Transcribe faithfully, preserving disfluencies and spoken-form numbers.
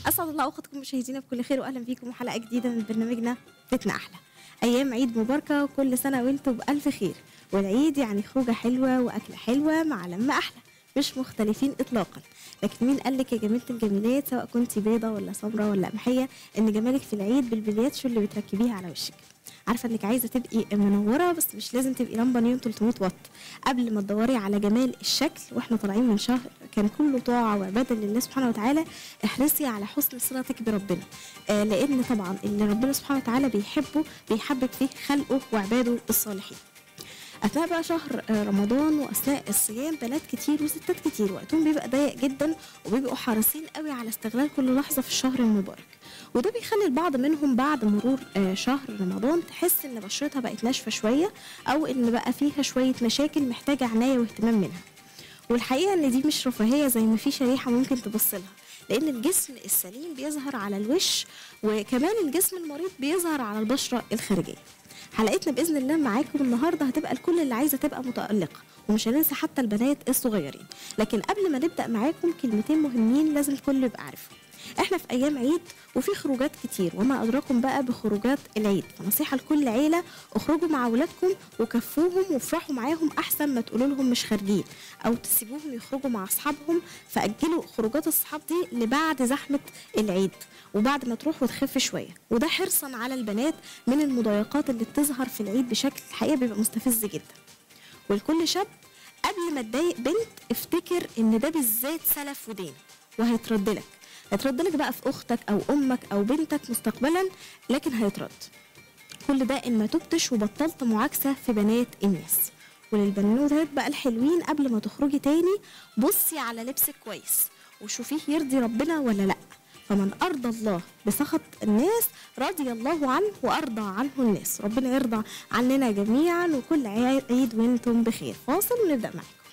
اسعد الله اوقاتكم مشاهدينا بكل خير، واهلا بيكم وحلقه جديده من برنامجنا بيتنا احلى. ايام عيد مباركه وكل سنه وانتم بالف خير، والعيد يعني خروجه حلوه واكله حلوه مع لمه احلى، مش مختلفين اطلاقا. لكن مين قال لك يا جميله الجميلات سواء كنت بيضه ولا سمراء ولا قمحيه ان جمالك في العيد بالبلياتشو اللي بتركبيها على وشك؟ عارفه انك عايزه تبقي منوره، بس مش لازم تبقي لمبه نيون ثلاثمية واط. قبل ما تدوري على جمال الشكل واحنا طالعين من شهر كان كله طاعه وعباده لله سبحانه وتعالى، احرصي على حسن صلتك بربنا، آه لان طبعا اللي ربنا سبحانه وتعالى بيحبه بيحبب فيه خلقه وعباده الصالحين. اثناء بقى شهر رمضان واثناء الصيام بنات كتير وستات كتير وقتهم بيبقى ضيق جدا، وبيبقوا حريصين قوي على استغلال كل لحظه في الشهر المبارك، وده بيخلي البعض منهم بعد مرور شهر رمضان تحس ان بشرتها بقت ناشفه شويه، او ان بقى فيها شويه مشاكل محتاجه عنايه واهتمام منها. والحقيقه ان دي مش رفاهيه زي ما في شريحه ممكن تبص لها، لان الجسم السليم بيظهر على الوش، وكمان الجسم المريض بيظهر على البشره الخارجيه. حلقتنا باذن الله معاكم النهارده هتبقى لكل اللي عايزه تبقى متالقه، ومش هننسى حتى البنات الصغيرين. لكن قبل ما نبدا معاكم كلمتين مهمين لازم الكل يبقى عارفهم. احنا في ايام عيد وفي خروجات كتير، وما ادراكم بقى بخروجات العيد، فنصيحه لكل عيله اخرجوا مع اولادكم وكفوهم وافرحوا معاهم احسن ما تقولوا لهم مش خارجين، او تسيبوهم يخرجوا مع اصحابهم. فاجلوا خروجات الصحاب دي لبعد زحمه العيد وبعد ما تروح وتخف شويه، وده حرصا على البنات من المضايقات اللي بتظهر في العيد بشكل الحقيقه بيبقى مستفز جدا. ولكل شاب قبل ما تضايق بنت افتكر ان ده بالذات سلف ودين، وهيترد لك هيترد لك بقى في اختك او امك او بنتك مستقبلا، لكن هيترد. كل ده ان ما تبتش وبطلت معاكسه في بنات الناس. وللبنوتات بقى الحلوين قبل ما تخرجي تاني بصي على لبسك كويس وشوفيه يرضي ربنا ولا لا، فمن ارضى الله بسخط الناس رضي الله عنه وارضى عنه الناس. ربنا يرضى عننا جميعا، وكل عيد وانتم بخير. فاصل ونبدا معاكم.